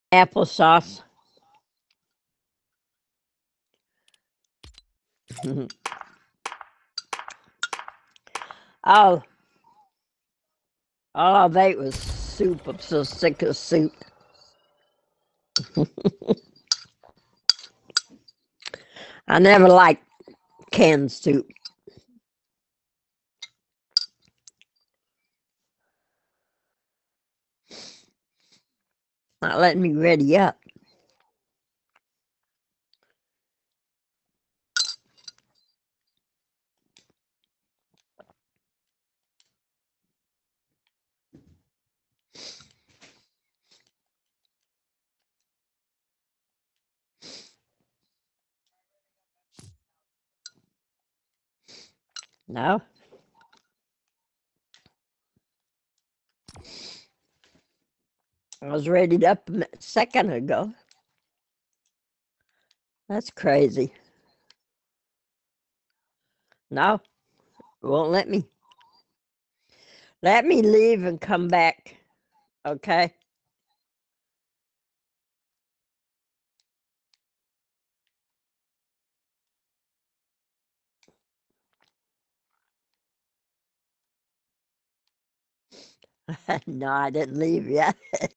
Applesauce. Oh, all I ate was soup. I'm so sick of soup. I never liked canned soup. Not letting me ready up. No, I was ready up a second ago. That's crazy. No, won't let me. Let me leave and come back. Okay. No, I didn't leave yet.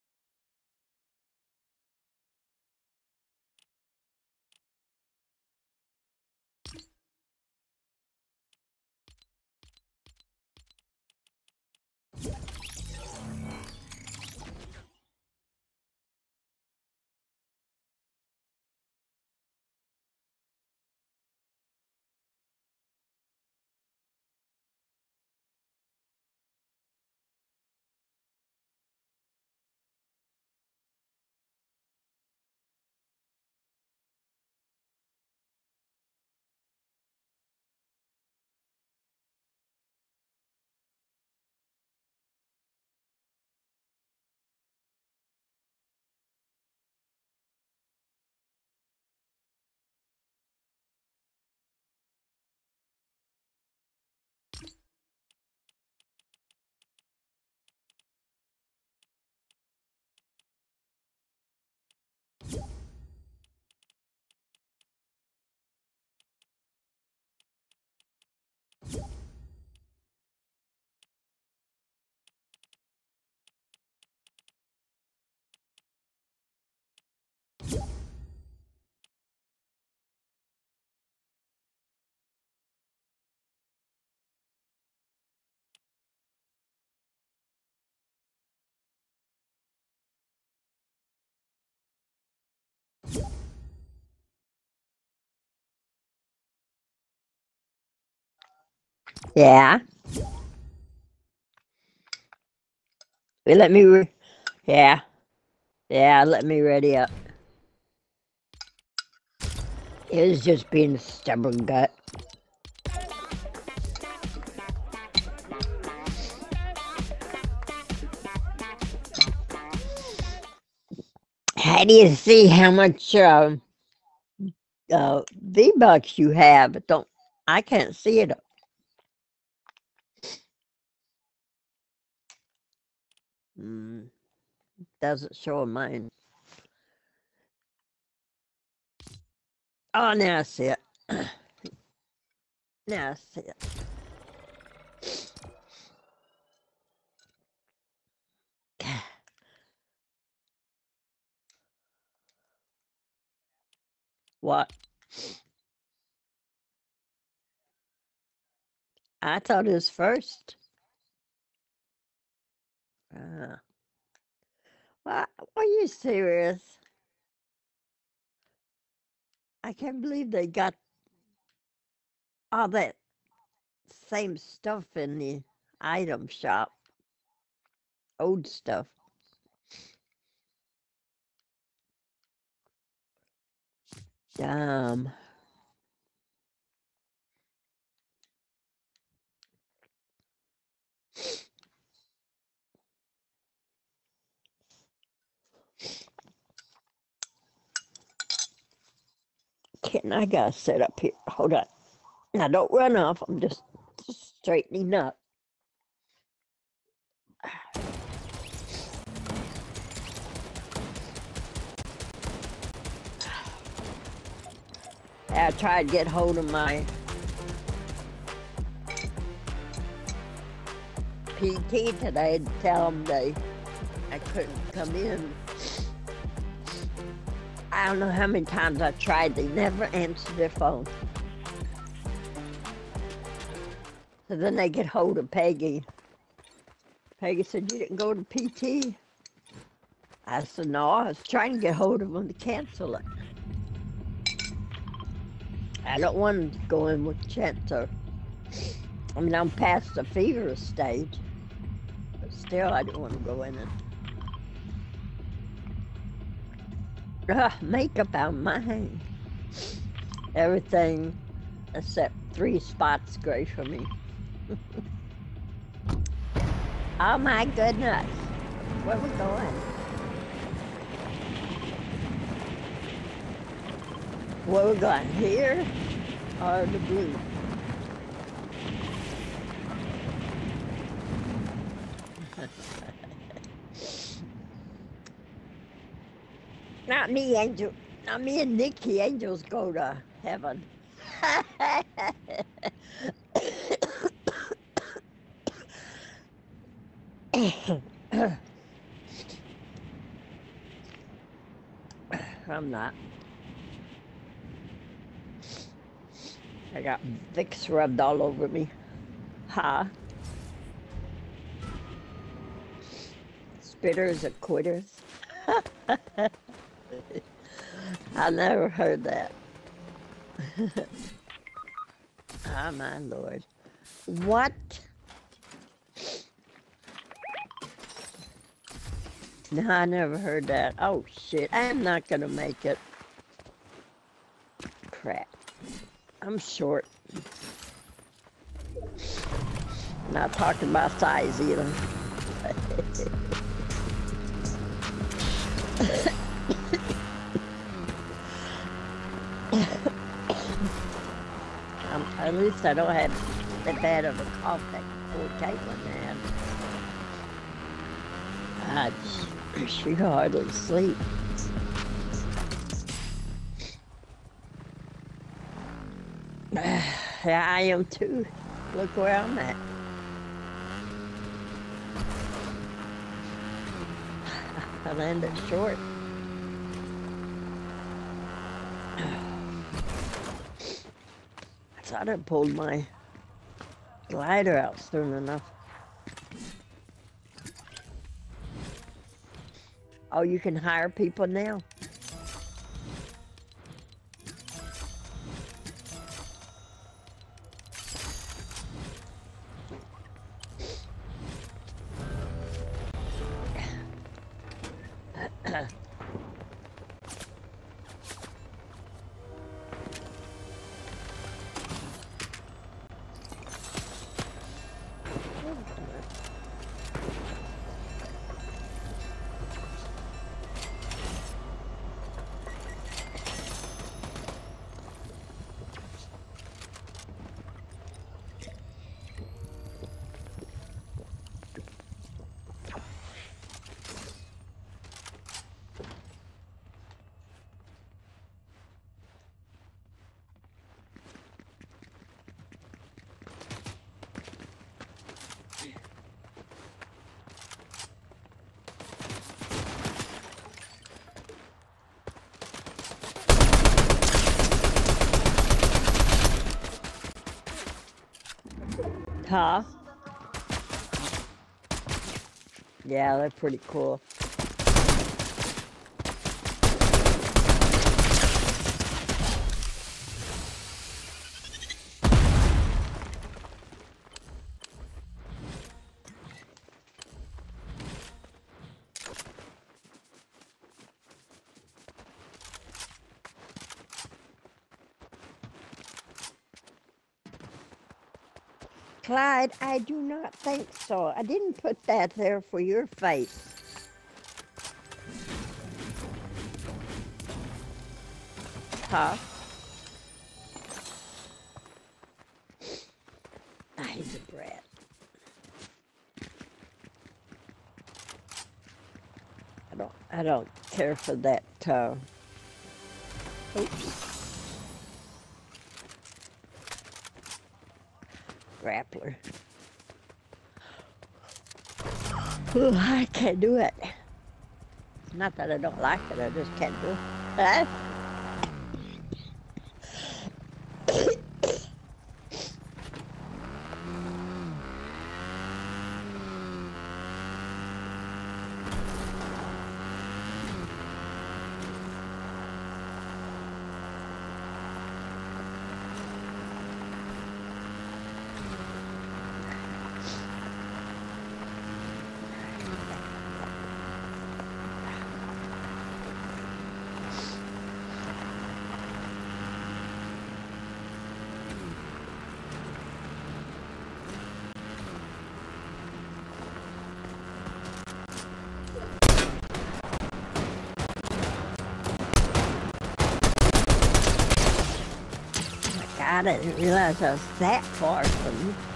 Yeah. They let me. Yeah. Yeah. Let me ready up. It was just being a stubborn gut. How do you see how much V-Bucks you have? But don't. I can't see it. Mm, doesn't show on mine. Oh, now I see it. Now I see it. What? I thought it was first. Uh, what? Are you serious? I can't believe they got all that same stuff in the item shop. Old stuff. Damn. Can I gotta set up here? Hold on. Now don't run off. I'm just straightening up. I tried to get hold of my PT today to tell them I couldn't come in. I don't know how many times I tried. They never answered their phone. So then they get hold of Peggy. Peggy said, "You didn't go to PT?" I said, "No, I was trying to get hold of them to cancel it. I don't want to go in with cancer. I mean, I'm past the fever stage, but still I don't want to go in and makeup on my hand. Everything except 3 spots gray for me." Oh my goodness. Where we going? Where we going? Here or the blue? Not me, Angel. Not me and Nikki. Angels go to heaven. I'm not. I got Vicks rubbed all over me. Ha. Spitters or quitters. I never heard that. Oh my Lord. What? No, I never heard that. Oh shit, I'm not gonna make it. Crap. I'm short. Not talking about size either. At least I don't have that bad of a cough that poor Caitlin had. God, she hardly sleep. Yeah, I am too. Look where I'm at. I landed short. I thought I pulled my glider out soon enough. Oh, you can hire people now? Huh? Yeah, they're pretty cool. Clyde, I do not think so. I didn't put that there for your face. Huh? Ah, he's a brat. I don't care for that, oops. grappler. Ooh, I can't do it. Not that I don't like it, I just can't do it. Huh? I didn't realize I was that far from you.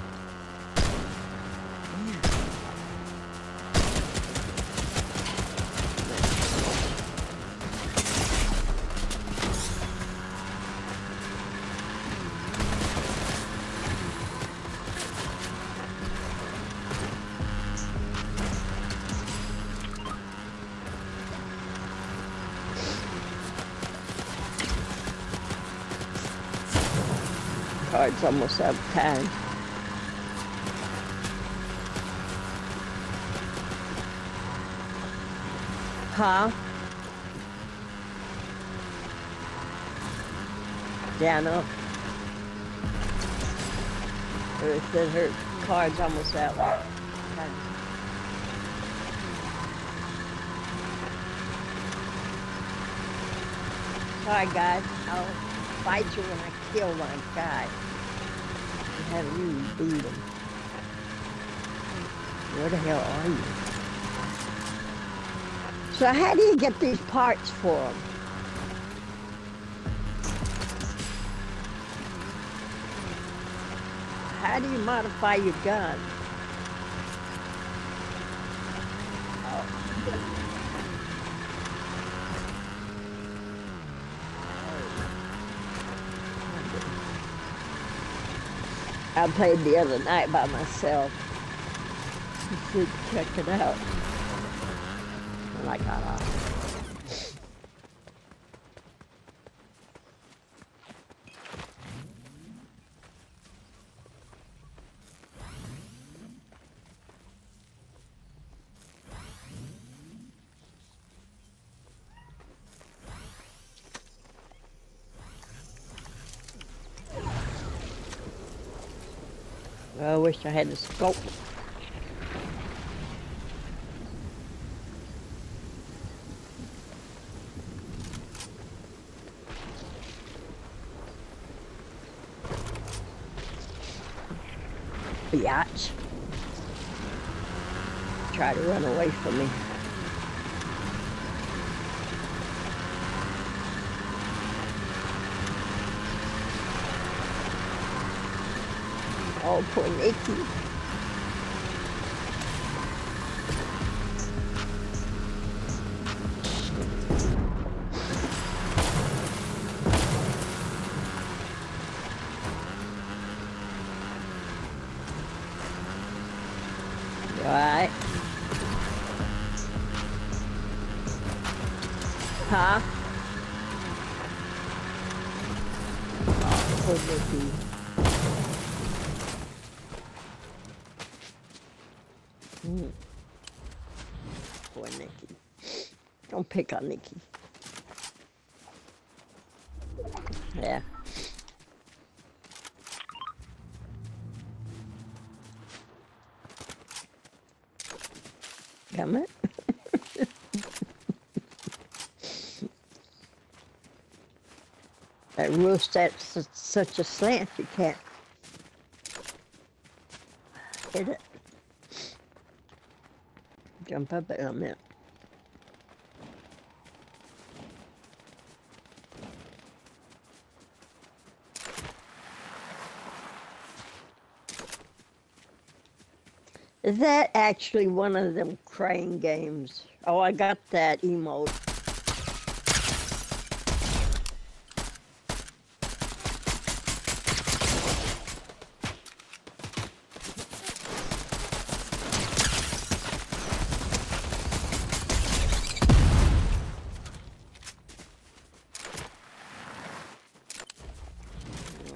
Cards almost out of time. Huh? Yeah, I know. It said her card's almost out. Sorry, guys. I'll fight you when I kill my guy. I haven't even beat him. Where the hell are you? So how do you get these parts for them? How do you modify your gun? I played the other night by myself. You should check it out. And I got off. I wish I had the scope. Biatch. Try to run away from me. Oh, poor Nikki. You all right? Huh? Oh, poor Nikki. Poor Nikki. Don't pick on Nikki. Yeah. Come it. That roost at such a slant you can't hit it. Jump up on it. Is that actually one of them crane games? Oh, I got that emote.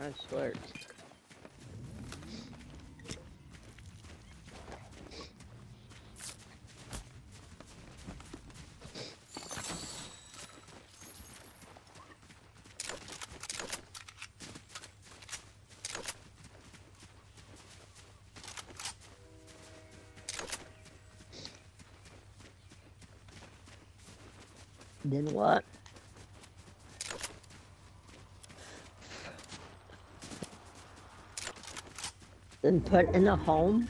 I swear. Then what? Then put in a home?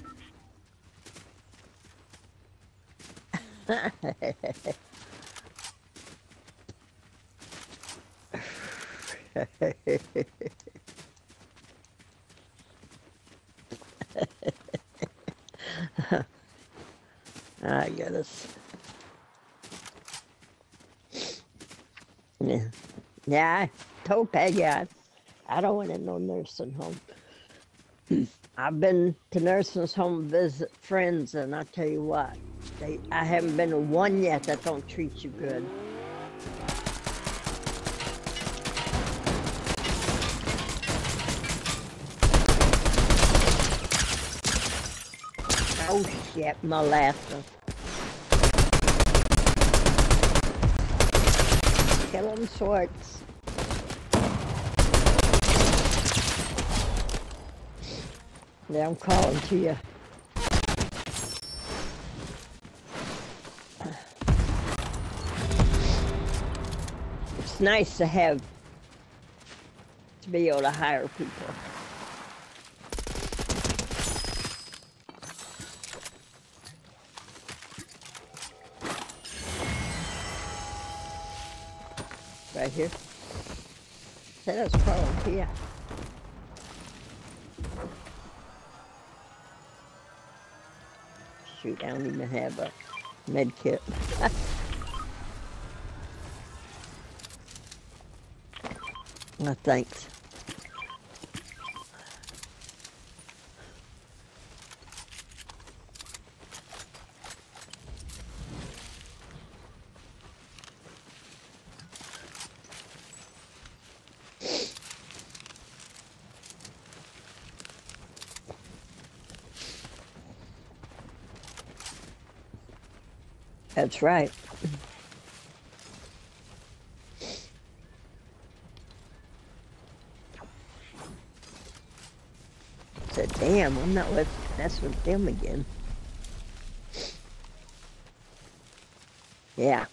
I guess. Yeah. Yeah, I told Peggy I don't want in no nursing home. I've been to nursing home visit friends, and I tell you what, I haven't been to one yet that don't treat you good. Oh shit, molasses. Kill them Swartz. Yeah, I'm calling to you. It's nice to be able to hire people. Right here. That was calling to you. Shoot, I don't even have a med kit. No, thanks. That's right. I said, damn, I'm not messing with them again. Yeah.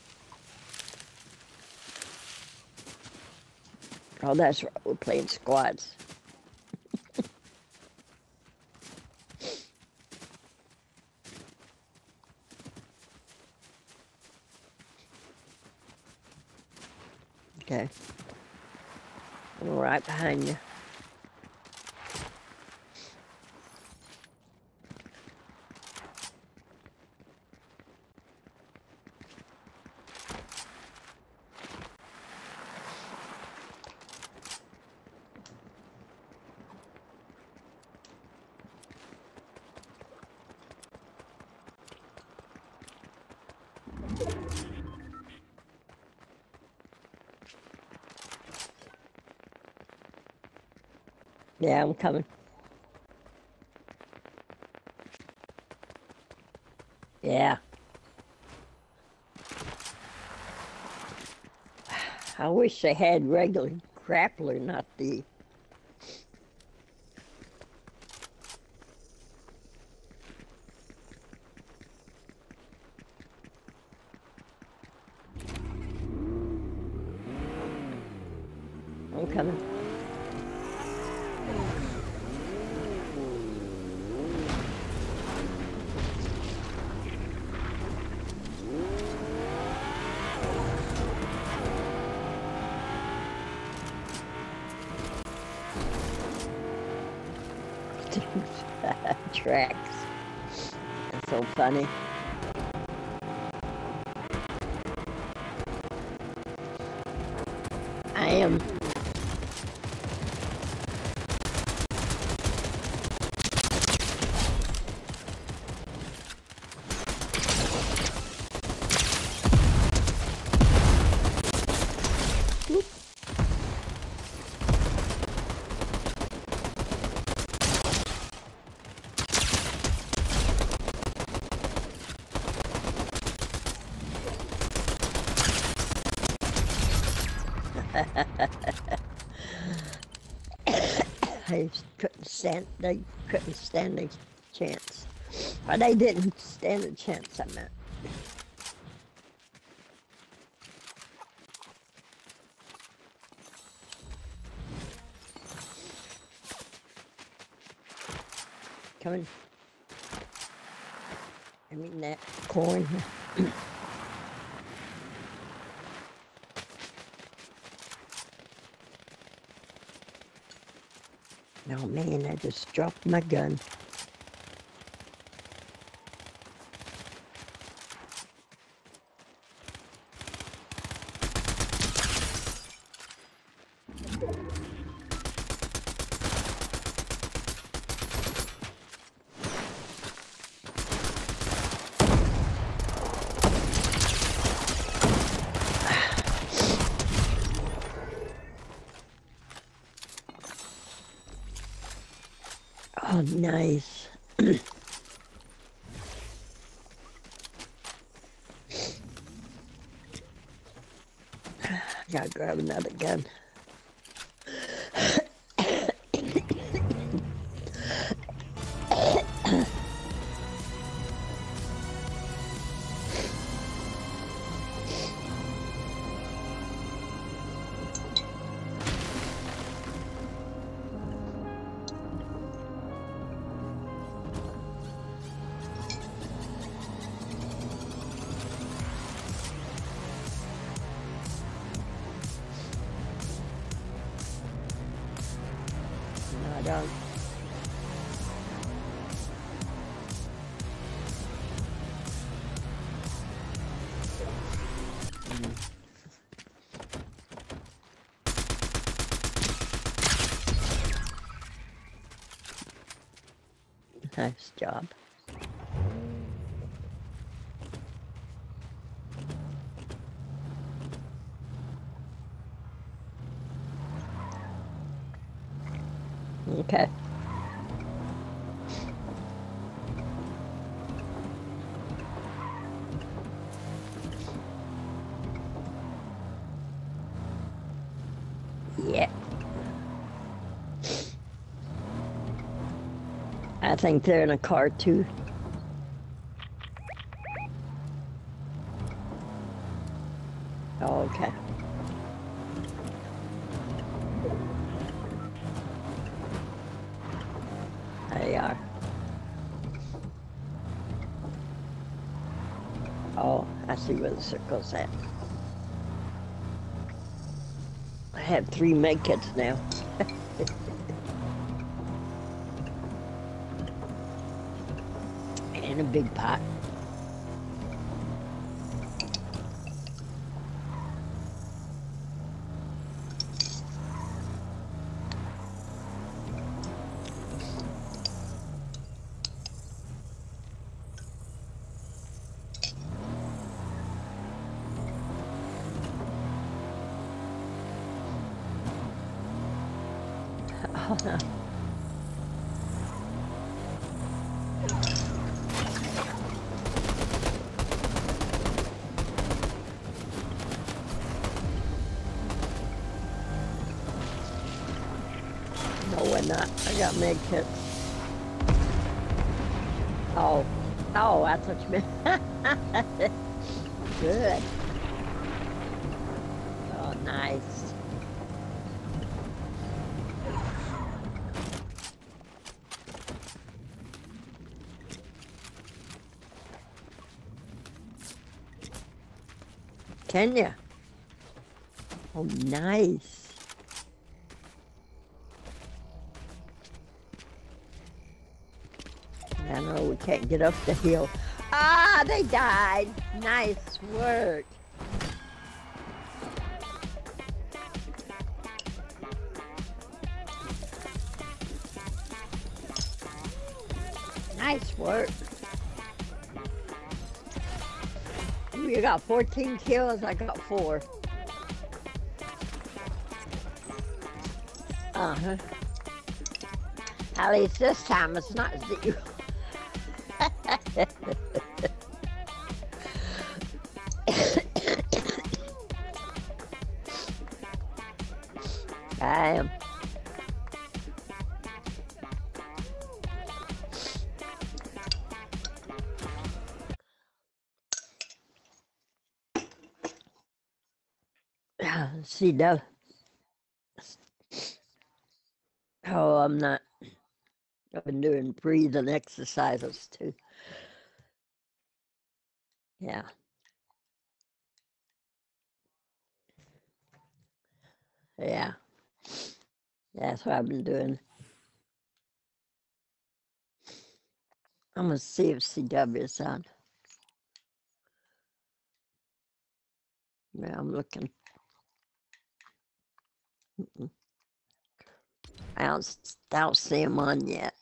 Oh, that's right. We're playing squads. Okay. I'm right behind you. Yeah, I'm coming. Yeah. I wish they had regular grappler, not the... I'm coming. Tracks. That's so funny. I am. They couldn't stand a chance. Or they didn't stand a chance, I meant. Coming. I mean that corn. Oh man, I just dropped my gun. Oh, nice. Gotta grab another gun. No, I don't. Nice job. Okay. Yeah. I think they're in a car too. Oh, okay. They are. Oh, I see where the circle's at. I have 3 medkits now. And a big pot. Oh, no. No, we're not. I got medkits. Oh. Oh, that's what you meant. Good. Oh, nice. Can you? Oh, nice. I know we can't get up the hill. Ah, they died. Nice work. Nice work. You got 14 kills, I got 4. Uh-huh. At least this time it's not 0. I am. See, that. Oh, I'm not. I've been doing breathing exercises too. Yeah. Yeah. That's what I've been doing. I'm going to see if CW's on. Yeah, I'm looking. I don't see him on yet.